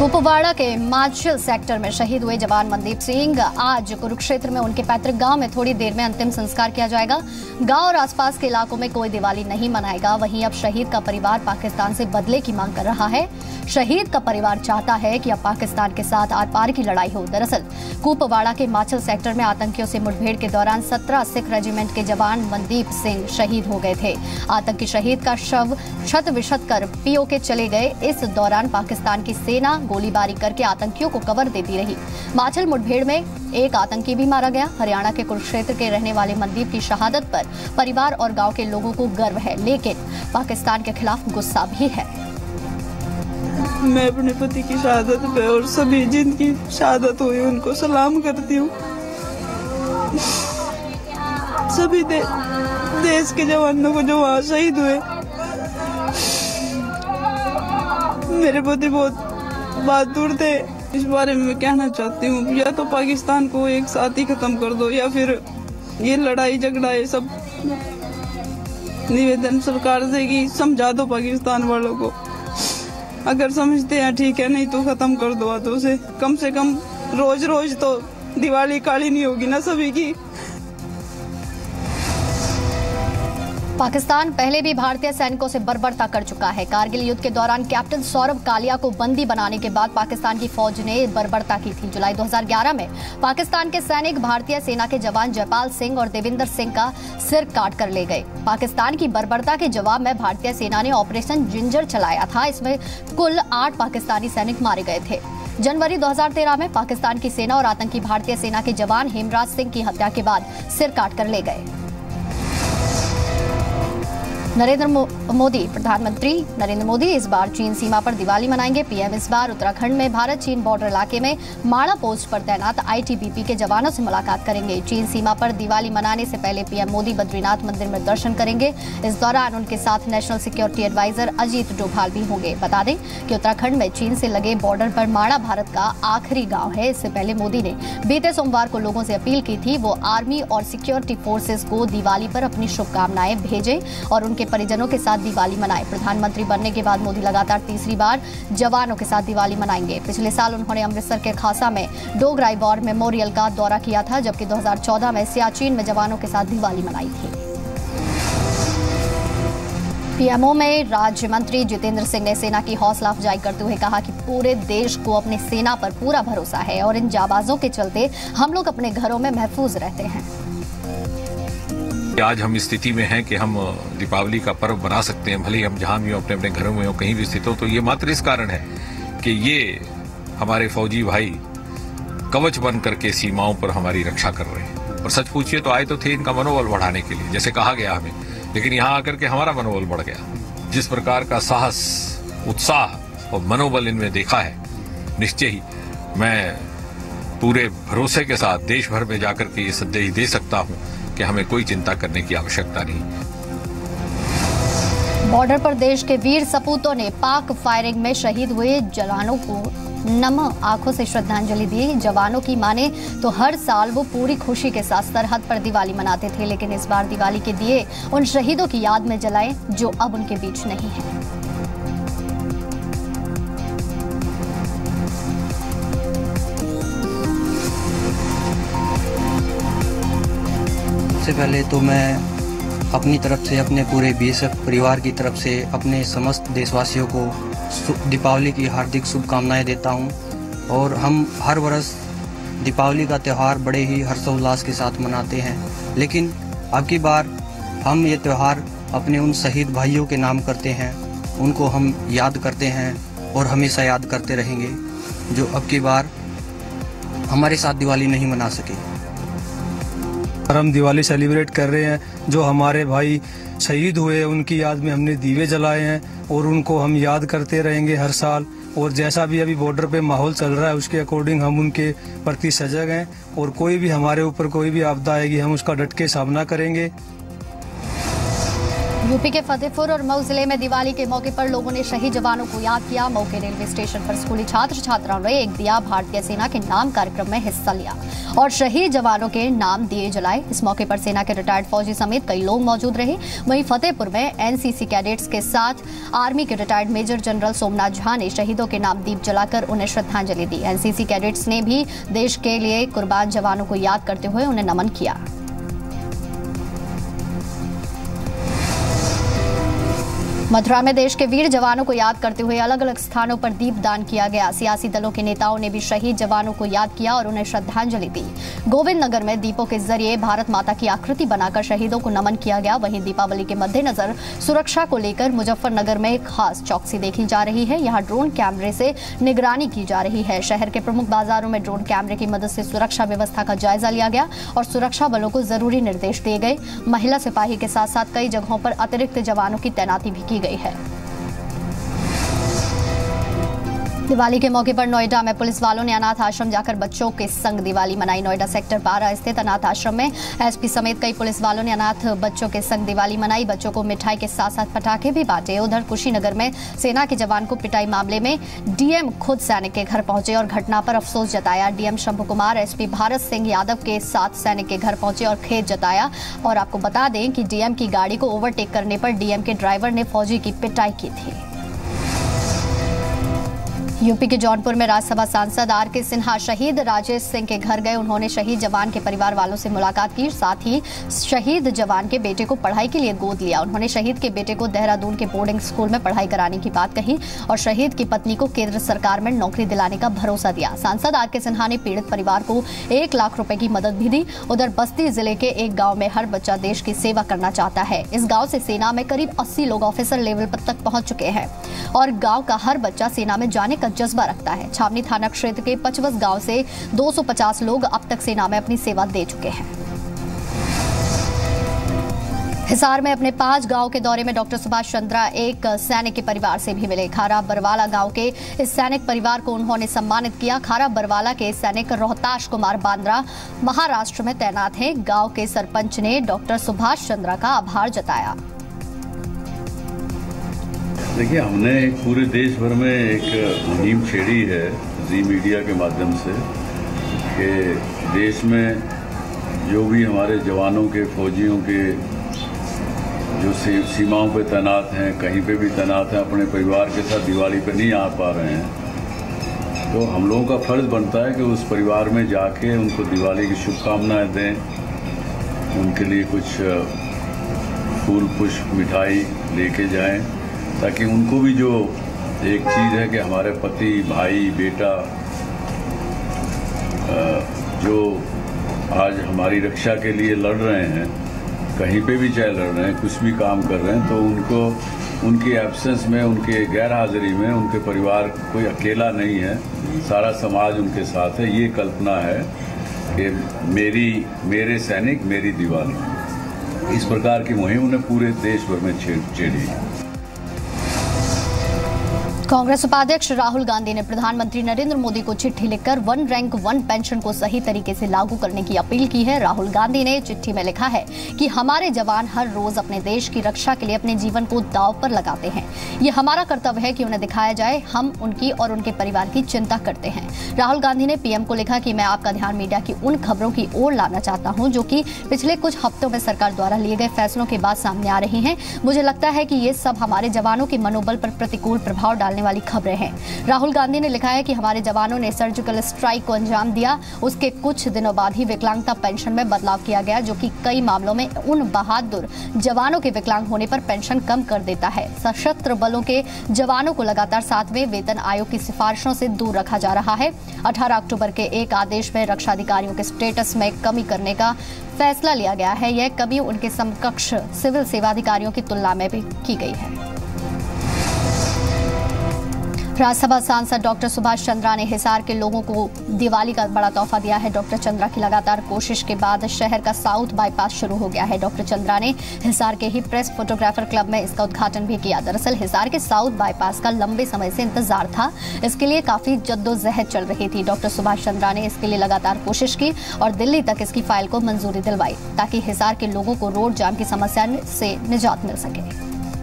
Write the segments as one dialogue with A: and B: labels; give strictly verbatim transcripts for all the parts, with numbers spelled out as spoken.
A: कुपवाड़ा के माचल सेक्टर में शहीद हुए जवान मनदीप सिंह आज कुरुक्षेत्र में उनके पैतृक गांव में थोड़ी देर में अंतिम संस्कार किया जाएगा। गांव और आसपास के इलाकों में कोई दिवाली नहीं मनाएगा। वहीं अब शहीद का परिवार पाकिस्तान से बदले की मांग कर रहा है। शहीद का परिवार चाहता है कि अब पाकिस्तान के साथ आर पार की लड़ाई हो। दरअसल कुपवाड़ा के माचल सेक्टर में आतंकियों से मुठभेड़ के दौरान सत्रह सिख रेजिमेंट के जवान मनदीप सिंह शहीद हो गए थे। आतंकी शहीद का शव क्षत विक्षत कर पीओके चले गए। इस दौरान पाकिस्तान की सेना गोलीबारी करके आतंकियों को कवर देती रही। माचल मुठभेड़ में एक आतंकी भी मारा गया। हरियाणा के कुरुक्षेत्र के रहने वाले मनदीप की शहादत पर परिवार और गांव के लोगों को गर्व है, लेकिन पाकिस्तान के खिलाफ गुस्सा भी है।
B: मैं अपने पति की शहादत पे और सभी जिनकी शहादत हुई उनको सलाम करती हूँ। सभी दे, देश के जवानों को जो वहाँ शहीद हुए। मेरे पति बहुत बहादुर थे। इस बारे में मैं कहना चाहती हूँ, या तो पाकिस्तान को एक साथ ही खत्म कर दो या फिर ये लड़ाई झगड़ा ये सब निवेदन सरकार से कि समझा दो पाकिस्तान वालों को। अगर समझते हैं ठीक है, नहीं तो खत्म कर दो हाथों से। कम से कम रोज रोज तो दिवाली काली नहीं होगी ना सभी की।
A: पाकिस्तान पहले भी भारतीय सैनिकों से बर्बरता कर चुका है। कारगिल युद्ध के दौरान कैप्टन सौरभ कालिया को बंदी बनाने के बाद पाकिस्तान की फौज ने बर्बरता की थी। जुलाई दो हज़ार ग्यारह में पाकिस्तान के सैनिक भारतीय सेना के जवान जयपाल सिंह और देविंदर सिंह का सिर काट कर ले गए। पाकिस्तान की बर्बरता के जवाब में भारतीय सेना ने ऑपरेशन जिंजर चलाया था। इसमें कुल आठ पाकिस्तानी सैनिक मारे गए थे। जनवरी दो हज़ार तेरह में पाकिस्तान की सेना और आतंकी भारतीय सेना के जवान हेमराज सिंह की हत्या के बाद सिर काट कर ले गए। नरेंद्र मोदी प्रधानमंत्री नरेंद्र मोदी इस बार चीन सीमा पर दिवाली मनाएंगे। पीएम इस बार उत्तराखंड में भारत चीन बॉर्डर इलाके में माड़ा पोस्ट पर तैनात आईटीबीपी के जवानों से मुलाकात करेंगे। चीन सीमा पर दिवाली मनाने से पहले पीएम मोदी बद्रीनाथ मंदिर में दर्शन करेंगे। इस दौरान उनके साथ national security adviser Ajit Doval भी होंगे। बता दें कि उत्तराखंड में चीन से लगे बॉर्डर पर माड़ा भारत का आखिरी गाँव है। इससे पहले मोदी ने बीते सोमवार को लोगों से अपील की थी वो आर्मी और सिक्योरिटी फोर्सेज को दिवाली पर अपनी शुभकामनाएं भेजें और उनके परिजनों के साथ दिवाली मनाएं। प्रधानमंत्री बनने के बाद मोदी लगातार तीसरी बार जवानों के साथ दिवाली मनाएंगे। पिछले साल उन्होंने अमृतसर के खासा में डोगराई वॉर मेमोरियल का दौरा किया था, जबकि दो हज़ार चौदह में सियाचिन में जवानों के साथ दिवाली मनाई थी। पीएमओ में राज्य मंत्री जितेंद्र सिंह ने सेना की हौसला अफजाई करते हुए कहा कि पूरे देश को अपनी सेना पर पूरा भरोसा है और इन जाबाजों के चलते हम लोग अपने घरों में महफूज रहते हैं।
C: आज हम इस स्थिति में हैं कि हम दीपावली का पर्व बना सकते हैं, भले ही हम जहां भी हो, अपने अपने घरों में हो, कहीं भी स्थित हो। तो ये मात्र इस कारण है कि ये हमारे फौजी भाई कवच बन करके सीमाओं पर हमारी रक्षा कर रहे हैं। और सच पूछिए तो आए तो थे इनका मनोबल बढ़ाने के लिए, जैसे कहा गया हमें, लेकिन यहाँ आकर के हमारा मनोबल बढ़ गया। जिस प्रकार का साहस, उत्साह और मनोबल इनमें देखा है, निश्चय ही मैं पूरे भरोसे के साथ देश भर में जाकर के ये संदेश दे सकता हूँ कि हमें कोई चिंता करने की आवश्यकता नहीं।
A: बॉर्डर पर देश के वीर सपूतों ने पाक फायरिंग में शहीद हुए जवानों को नम आंखों से श्रद्धांजलि दी। जवानों की माने तो हर साल वो पूरी खुशी के साथ सरहद पर दिवाली मनाते थे, लेकिन इस बार दिवाली के दिए उन शहीदों की याद में जलाए जो अब उनके बीच नहीं है।
D: सबसे पहले तो मैं अपनी तरफ से, अपने पूरे बीएसएफ परिवार की तरफ से अपने समस्त देशवासियों को दीपावली की हार्दिक शुभकामनाएं देता हूं। और हम हर वर्ष दीपावली का त्यौहार बड़े ही हर्षोल्लास के साथ मनाते हैं, लेकिन अब की बार हम ये त्यौहार अपने उन शहीद भाइयों के नाम करते हैं। उनको हम याद करते हैं और हमेशा याद करते रहेंगे, जो अब की बार हमारे साथ दिवाली नहीं मना सके।
E: हम दिवाली सेलिब्रेट कर रहे हैं। जो हमारे भाई शहीद हुए उनकी याद में हमने दीवे जलाए हैं और उनको हम याद करते रहेंगे हर साल। और जैसा भी अभी बॉर्डर पे माहौल चल रहा है उसके अकॉर्डिंग हम उनके प्रति सजग हैं और कोई भी हमारे ऊपर कोई भी आपदा आएगी हम उसका डट के सामना करेंगे।
A: यूपी के फतेहपुर और मऊ जिले में दिवाली के मौके पर लोगों ने शहीद जवानों को याद किया। मऊ के रेलवे स्टेशन पर स्कूली छात्र छात्राओं ने एक दिया भारतीय सेना के नाम कार्यक्रम में हिस्सा लिया और शहीद जवानों के नाम दिए जलाए। इस मौके पर सेना के रिटायर्ड फौजी समेत कई लोग मौजूद रहे। वहीं फतेहपुर में एनसीसी कैडेट्स के साथ आर्मी के retired major general Somnath Jha ने शहीदों के नाम दीप जलाकर उन्हें श्रद्धांजलि दी। एनसीसी कैडेट्स ने भी देश के लिए कुर्बान जवानों को याद करते हुए उन्हें नमन किया। मथुरा में देश के वीर जवानों को याद करते हुए अलग अलग स्थानों पर दीप दान किया गया। सियासी दलों के नेताओं ने भी शहीद जवानों को याद किया और उन्हें श्रद्धांजलि दी। गोविंद नगर में दीपों के जरिए भारत माता की आकृति बनाकर शहीदों को नमन किया गया। वहीं दीपावली के मद्देनजर सुरक्षा को लेकर मुजफ्फरनगर में खास चौकसी देखी जा रही है। यहाँ ड्रोन कैमरे से निगरानी की जा रही है। शहर के प्रमुख बाजारों में ड्रोन कैमरे की मदद से सुरक्षा व्यवस्था का जायजा लिया गया और सुरक्षा बलों को जरूरी निर्देश दिए गए। महिला सिपाही के साथ साथ कई जगहों पर अतिरिक्त जवानों की तैनाती भी की गई है। दिवाली के मौके पर नोएडा में पुलिस वालों ने अनाथ आश्रम जाकर बच्चों के संग दिवाली मनाई। नोएडा सेक्टर बारह स्थित अनाथ आश्रम में एसपी समेत कई पुलिस वालों ने अनाथ बच्चों के संग दिवाली मनाई। बच्चों को मिठाई के साथ साथ पटाखे भी बांटे। उधर कुशीनगर में सेना के जवान को पिटाई मामले में डीएम खुद सैनिक के घर पहुंचे और घटना पर अफसोस जताया। डीएम शंभू कुमार एसपी भारत सिंह यादव के साथ सैनिक के घर पहुंचे और खेद जताया। और आपको बता दें कि डीएम की गाड़ी को ओवरटेक करने पर डीएम के ड्राइवर ने फौजी की पिटाई की थी। यूपी के जौनपुर में राज्यसभा सांसद आर के सिन्हा शहीद राजेश सिंह के घर गए। उन्होंने शहीद जवान के परिवार वालों से मुलाकात की, साथ ही शहीद जवान के बेटे को पढ़ाई के लिए गोद लिया। उन्होंने शहीद के बेटे को देहरादून के बोर्डिंग स्कूल में पढ़ाई कराने की बात कही और शहीद की पत्नी को केंद्र सरकार में नौकरी दिलाने का भरोसा दिया। सांसद आर के सिन्हा ने पीड़ित परिवार को एक लाख रुपए की मदद भी दी। उधर बस्ती जिले के एक गाँव में हर बच्चा देश की सेवा करना चाहता है। इस गाँव से सेना में करीब अस्सी लोग ऑफिसर लेवल तक पहुंच चुके हैं और गाँव का हर बच्चा सेना में जाने का जज्बा रखता है। छावनी थाना क्षेत्र के पचवस गांव से दो सौ पचास लोग अब तक सेना में अपनी सेवा दे चुके हैं। हिसार में अपने पांच गांव के दौरे में डॉक्टर सुभाष चंद्रा एक सैनिक के परिवार से भी मिले। खारा बरवाला गांव के इस सैनिक परिवार को उन्होंने सम्मानित किया। खारा बरवाला के सैनिक रोहताश कुमार बांद्रा महाराष्ट्र में तैनात हैं। गांव के सरपंच ने डॉक्टर सुभाष चंद्रा का आभार जताया।
F: देखिए, हमने पूरे देश भर में एक मुहिम छेड़ी है जी मीडिया के माध्यम से कि देश में जो भी हमारे जवानों के, फौजियों के जो सीमाओं पे तैनात हैं, कहीं पे भी तैनात हैं, अपने परिवार के साथ दिवाली पे नहीं आ पा रहे हैं, तो हम लोगों का फर्ज बनता है कि उस परिवार में जाके उनको दिवाली की शुभकामनाएं दें, उनके लिए कुछ फूल पुष्प मिठाई लेके जाएं, ताकि उनको भी जो एक चीज़ है कि हमारे पति, भाई, बेटा जो आज हमारी रक्षा के लिए लड़ रहे हैं, कहीं पे भी चाहे लड़ रहे हैं, कुछ भी काम कर रहे हैं, तो उनको उनकी एब्सेंस में, उनके गैर हाजिरी में उनके परिवार कोई अकेला नहीं है, सारा समाज उनके साथ है। ये कल्पना है कि मेरी मेरे सैनिक मेरी दिवाली, इस प्रकार की मुहिम उन्हें पूरे देश भर में छेड़ी।
A: कांग्रेस उपाध्यक्ष राहुल गांधी ने प्रधानमंत्री नरेंद्र मोदी को चिट्ठी लिखकर वन रैंक वन पेंशन को सही तरीके से लागू करने की अपील की है। राहुल गांधी ने चिट्ठी में लिखा है कि हमारे जवान हर रोज अपने देश की रक्षा के लिए अपने जीवन को दांव पर लगाते हैं। ये हमारा कर्तव्य है कि उन्हें दिखाया जाए हम उनकी और उनके परिवार की चिंता करते हैं। राहुल गांधी ने पीएम को लिखा कि मैं आपका ध्यान मीडिया की उन खबरों की ओर लाना चाहता हूं जो कि पिछले कुछ हफ्तों में सरकार द्वारा लिए गए फैसलों के बाद सामने आ रही हैं। मुझे लगता है कि ये सब हमारे जवानों के मनोबल पर प्रतिकूल प्रभाव डालने वाली खबरें हैं। राहुल गांधी ने लिखा है कि हमारे जवानों ने सर्जिकल स्ट्राइक को अंजाम दिया, उसके कुछ दिनों बाद ही विकलांगता पेंशन में बदलाव किया गया, जो कि कई मामलों में उन बहादुर जवानों के विकलांग होने पर पेंशन कम कर देता है। सशस्त्र बलों के जवानों को लगातार सातवें वेतन आयोग की सिफारिशों से दूर रखा जा रहा है। अठारह अक्टूबर के एक आदेश में रक्षा अधिकारियों के स्टेटस में कमी करने का फैसला लिया गया है। यह कमी उनके समकक्ष सिविल सेवा अधिकारियों की तुलना में भी की गई है। राज्यसभा सांसद डॉक्टर सुभाष चंद्रा ने हिसार के लोगों को दिवाली का बड़ा तोहफा दिया है। डॉक्टर चंद्रा की लगातार कोशिश के बाद शहर का साउथ बाईपास शुरू हो गया है। डॉक्टर चंद्रा ने हिसार के ही प्रेस फोटोग्राफर क्लब में इसका उद्घाटन भी किया। दरअसल हिसार के साउथ बाईपास का लंबे समय से इंतजार था, इसके लिए काफी जद्दोजहद चल रही थी। डॉक्टर सुभाष चंद्रा ने इसके लिए लगातार कोशिश की और दिल्ली तक इसकी फाइल को मंजूरी दिलवाई ताकि हिसार के लोगों को रोड जाम की समस्या से निजात मिल सके।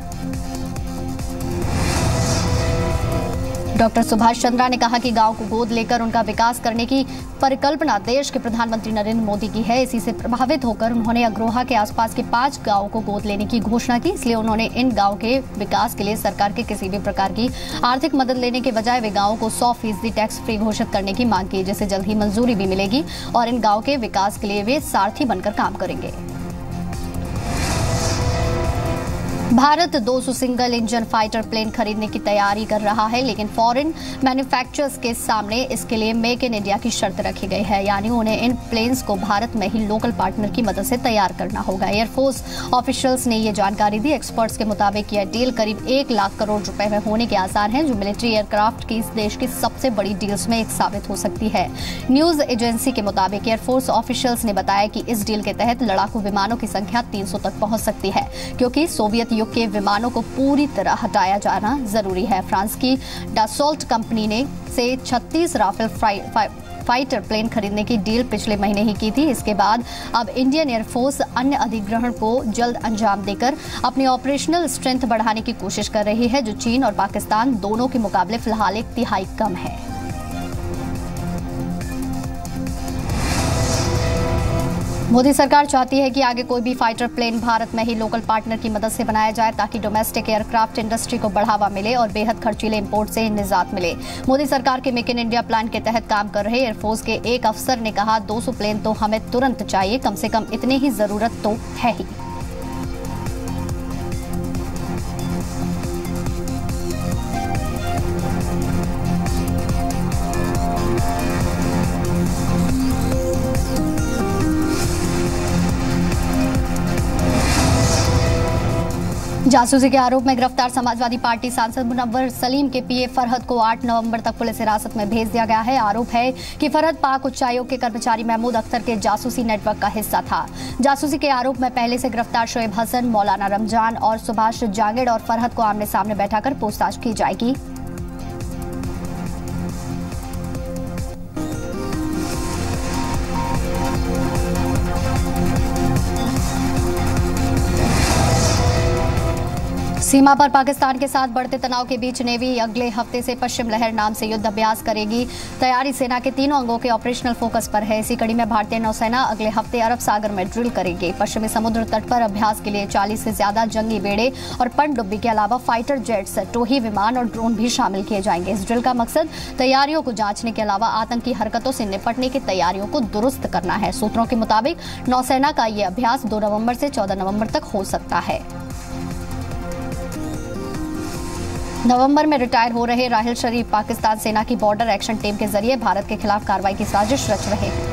A: डॉक्टर सुभाष चंद्रा ने कहा कि गांव को गोद लेकर उनका विकास करने की परिकल्पना देश के प्रधानमंत्री नरेंद्र मोदी की है। इसी से प्रभावित होकर उन्होंने अग्रोहा के आसपास के पांच गांवों को गोद लेने की घोषणा की। इसलिए उन्होंने इन गांवों के विकास के लिए सरकार के किसी भी प्रकार की आर्थिक मदद लेने के बजाय वे गांवों को सौ फीसदी टैक्स फ्री घोषित करने की मांग की, जिसे जल्द ही मंजूरी भी मिलेगी और इन गाँव के विकास के लिए वे सारथी बनकर काम करेंगे। भारत दो सौ सिंगल इंजन फाइटर प्लेन खरीदने की तैयारी कर रहा है, लेकिन फॉरेन मैन्युफैक्चरर्स के सामने इसके लिए मेक इन इंडिया की शर्त रखी गई है, यानी उन्हें इन प्लेन्स को भारत में ही लोकल पार्टनर की मदद से तैयार करना होगा। एयरफोर्स ऑफिशियल्स ने ये जानकारी दी। एक्सपर्ट्स के मुताबिक यह डील करीब एक लाख करोड़ रुपए में होने के आसार हैं, जो मिलिट्री एयरक्राफ्ट की इस देश की सबसे बड़ी डील्स में एक साबित हो सकती है। न्यूज एजेंसी के मुताबिक एयरफोर्स ऑफिशियल्स ने बताया कि इस डील के तहत लड़ाकू विमानों की संख्या तीन सौ तक पहुंच सकती है, क्योंकि सोवियत के विमानों को पूरी तरह हटाया जाना जरूरी है। फ्रांस की डासोल्ट कंपनी ने से छत्तीस राफेल फाइटर प्लेन खरीदने की डील पिछले महीने ही की थी। इसके बाद अब इंडियन एयरफोर्स अन्य अधिग्रहण को जल्द अंजाम देकर अपनी ऑपरेशनल स्ट्रेंथ बढ़ाने की कोशिश कर रही है, जो चीन और पाकिस्तान दोनों के मुकाबले फिलहाल एक तिहाई कम है। मोदी सरकार चाहती है कि आगे कोई भी फाइटर प्लेन भारत में ही लोकल पार्टनर की मदद से बनाया जाए, ताकि डोमेस्टिक एयरक्राफ्ट इंडस्ट्री को बढ़ावा मिले और बेहद खर्चीले इंपोर्ट से निजात मिले। मोदी सरकार के मेक इन इंडिया प्लान के तहत काम कर रहे एयरफोर्स के एक अफसर ने कहा, दो सौ प्लेन तो हमें तुरंत चाहिए, कम से कम इतनी ही जरूरत तो है ही। जासूसी के आरोप में गिरफ्तार समाजवादी पार्टी सांसद मुनव्वर सलीम के पीए फरहद को आठ नवंबर तक पुलिस हिरासत में भेज दिया गया है। आरोप है कि फरहद पाक उच्चायोग के कर्मचारी महमूद अख्तर के जासूसी नेटवर्क का हिस्सा था। जासूसी के आरोप में पहले से गिरफ्तार शोएब हसन, मौलाना रमजान और सुभाष जांगेड़ और फरहद को आमने सामने बैठाकर पूछताछ की जाएगी। सीमा पर पाकिस्तान के साथ बढ़ते तनाव के बीच नेवी अगले हफ्ते से पश्चिम लहर नाम से युद्ध अभ्यास करेगी। तैयारी सेना के तीनों अंगों के ऑपरेशनल फोकस पर है। इसी कड़ी में भारतीय नौसेना अगले हफ्ते अरब सागर में ड्रिल करेगी। पश्चिमी समुद्र तट पर अभ्यास के लिए चालीस से ज्यादा जंगी बेड़े और पनडुब्बी के अलावा फाइटर जेट्स, टोही विमान और ड्रोन भी शामिल किए जाएंगे। इस ड्रिल का मकसद तैयारियों को जांचने के अलावा आतंकी हरकतों से निपटने की तैयारियों को दुरुस्त करना है। सूत्रों के मुताबिक नौसेना का यह अभ्यास दो नवंबर से चौदह नवंबर तक हो सकता है। नवंबर में रिटायर हो रहे राहिल शरीफ पाकिस्तान सेना की बॉर्डर एक्शन टीम के जरिए भारत के खिलाफ कार्रवाई की साजिश रच रहे हैं।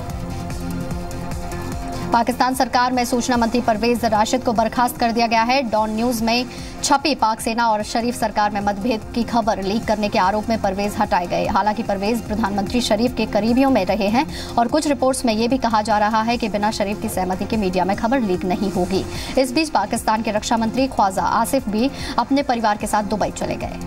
A: पाकिस्तान सरकार में सूचना मंत्री परवेज राशिद को बर्खास्त कर दिया गया है। डॉन न्यूज में छपी पाक सेना और शरीफ सरकार में मतभेद की खबर लीक करने के आरोप में परवेज हटाए गए। हालांकि परवेज प्रधानमंत्री शरीफ के करीबियों में रहे हैं और कुछ रिपोर्ट्स में यह भी कहा जा रहा है कि बिना शरीफ की सहमति के मीडिया में खबर लीक नहीं होगी। इस बीच पाकिस्तान के रक्षा मंत्री ख्वाजा आसिफ भी अपने परिवार के साथ दुबई चले गए।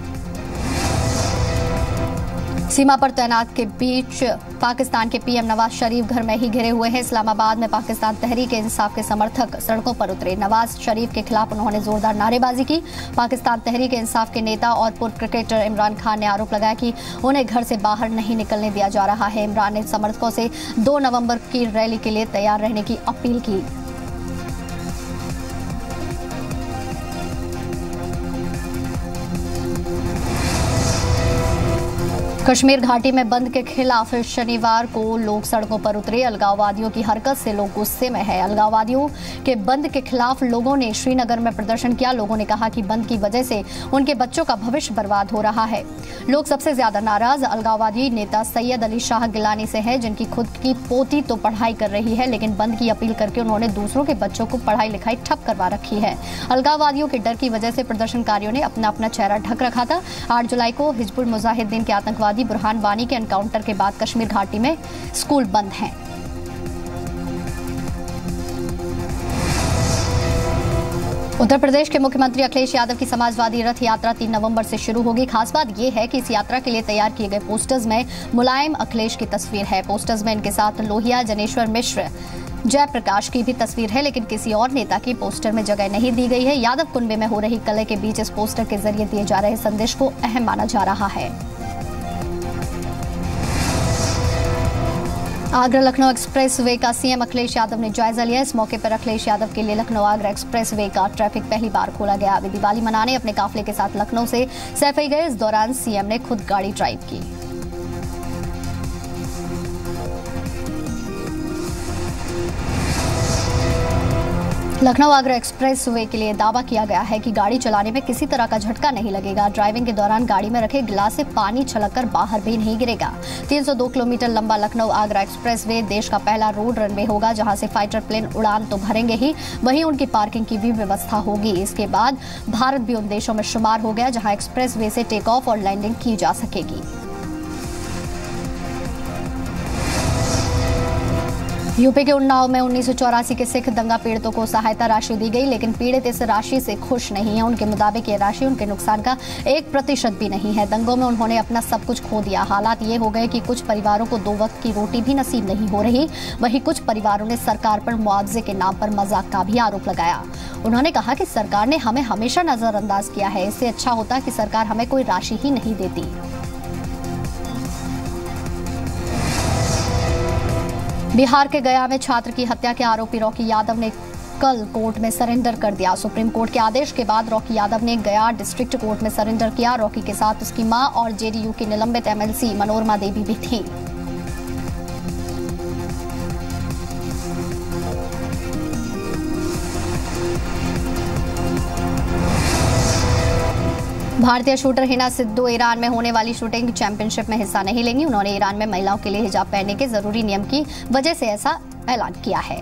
A: सीमा पर तैनात के बीच पाकिस्तान के पीएम नवाज शरीफ घर में ही घिरे हुए हैं। इस्लामाबाद में पाकिस्तान तहरीक इंसाफ के समर्थक सड़कों पर उतरे। नवाज शरीफ के खिलाफ उन्होंने जोरदार नारेबाजी की। पाकिस्तान तहरीक इंसाफ के नेता और पूर्व क्रिकेटर इमरान खान ने आरोप लगाया कि उन्हें घर से बाहर नहीं निकलने दिया जा रहा है। इमरान ने समर्थकों से दो नवंबर की रैली के लिए तैयार रहने की अपील की। कश्मीर घाटी में बंद के खिलाफ शनिवार को लोग सड़कों पर उतरे। अलगाववादियों की हरकत से लोग गुस्से में हैं। अलगाववादियों के बंद के खिलाफ लोगों ने श्रीनगर में प्रदर्शन किया। लोगों ने कहा कि बंद की वजह से उनके बच्चों का भविष्य बर्बाद हो रहा है। लोग सबसे ज्यादा नाराज अलगाववादी नेता सैयद अली शाह गिलानी से हैं, जिनकी खुद की पोती तो पढ़ाई कर रही है, लेकिन बंद की अपील करके उन्होंने दूसरों के बच्चों को पढ़ाई लिखाई ठप करवा रखी है। अलगाववादियों के डर की वजह से प्रदर्शनकारियों ने अपना अपना चेहरा ढक रखा था। आठ जुलाई को हिजबुल मुजाहिदीन के आतंकवादी बुरहान वानी के एनकाउंटर के बाद कश्मीर घाटी में स्कूल बंद हैं। उत्तर प्रदेश के मुख्यमंत्री अखिलेश यादव की समाजवादी रथ यात्रा तीन नवंबर से शुरू होगी। खास बात यह है कि इस यात्रा के लिए तैयार किए गए पोस्टर्स में मुलायम अखिलेश की तस्वीर है। पोस्टर्स में इनके साथ लोहिया, जनेश्वर मिश्र, जयप्रकाश की भी तस्वीर है, लेकिन किसी और नेता की पोस्टर में जगह नहीं दी गई है। यादव कुनबे में हो रही कलह के बीच इस पोस्टर के जरिए दिए जा रहे संदेश को अहम माना जा रहा है। आगरा लखनऊ एक्सप्रेस वे का सीएम अखिलेश यादव ने जायजा लिया। इस मौके पर अखिलेश यादव के लिए लखनऊ आगरा एक्सप्रेस वे का ट्रैफिक पहली बार खोला गया। वे दिवाली मनाने अपने काफिले के साथ लखनऊ से सैफई गए। इस दौरान सीएम ने खुद गाड़ी ड्राइव की। लखनऊ आगरा एक्सप्रेस वे के लिए दावा किया गया है कि गाड़ी चलाने में किसी तरह का झटका नहीं लगेगा। ड्राइविंग के दौरान गाड़ी में रखे गिलास से पानी छलककर बाहर भी नहीं गिरेगा। तीन सौ दो किलोमीटर लंबा लखनऊ आगरा एक्सप्रेस वे देश का पहला रोड रनवे होगा, जहां से फाइटर प्लेन उड़ान तो भरेंगे ही, वहीं उनकी पार्किंग की भी व्यवस्था होगी। इसके बाद भारत भी उन देशों में शुमार हो गया जहां एक्सप्रेस वे से टेक ऑफ और लैंडिंग की जा सकेगी। यूपी के उन्नाव में उन्नीस सौ चौरासी के सिख दंगा पीड़ितों को सहायता राशि दी गई, लेकिन पीड़ित इस राशि से खुश नहीं है। उनके मुताबिक ये राशि उनके नुकसान का एक प्रतिशत भी नहीं है। दंगों में उन्होंने अपना सब कुछ खो दिया। हालात ये हो गए कि कुछ परिवारों को दो वक्त की रोटी भी नसीब नहीं हो रही। वहीं कुछ परिवारों ने सरकार पर मुआवजे के नाम पर मजाक का भी आरोप लगाया। उन्होंने कहा कि सरकार ने हमें हमेशा नजरअंदाज किया है। इससे अच्छा होता कि सरकार हमें कोई राशि ही नहीं देती। बिहार के गया में छात्र की हत्या के आरोपी रॉकी यादव ने कल कोर्ट में सरेंडर कर दिया। सुप्रीम कोर्ट के आदेश के बाद रॉकी यादव ने गया डिस्ट्रिक्ट कोर्ट में सरेंडर किया। रॉकी के साथ उसकी मां और जेडीयू की निलंबित एमएलसी मनोरमा देवी भी थी। भारतीय शूटर हिना सिद्धू ईरान में होने वाली शूटिंग चैंपियनशिप में हिस्सा नहीं लेंगी। उन्होंने ईरान में महिलाओं के लिए हिजाब पहनने के जरूरी नियम की वजह से ऐसा ऐलान किया है।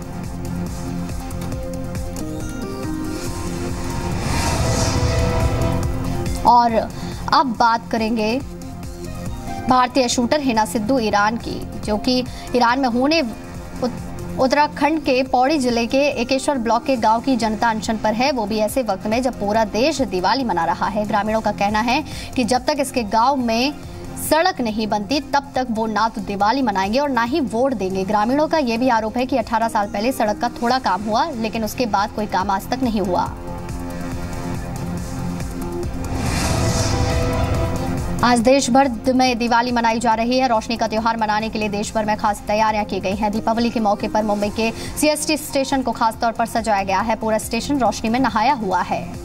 A: और अब बात करेंगे भारतीय शूटर हिना सिद्धू ईरान की, जो कि ईरान में होने उत्तराखंड के पौड़ी जिले के एकेश्वर ब्लॉक के गांव की जनता अनशन पर है, वो भी ऐसे वक्त में जब पूरा देश दिवाली मना रहा है। ग्रामीणों का कहना है कि जब तक इसके गांव में सड़क नहीं बनती तब तक वो ना तो दिवाली मनाएंगे और ना ही वोट देंगे। ग्रामीणों का यह भी आरोप है कि अठारह साल पहले सड़क का थोड़ा काम हुआ, लेकिन उसके बाद कोई काम आज तक नहीं हुआ। आज देश भर में दिवाली मनाई जा रही है। रोशनी का त्योहार मनाने के लिए देश भर में खास तैयारियां की गई हैं। दीपावली के मौके पर मुंबई के सीएसटी स्टेशन को खास तौर पर सजाया गया है। पूरा स्टेशन रोशनी में नहाया हुआ है।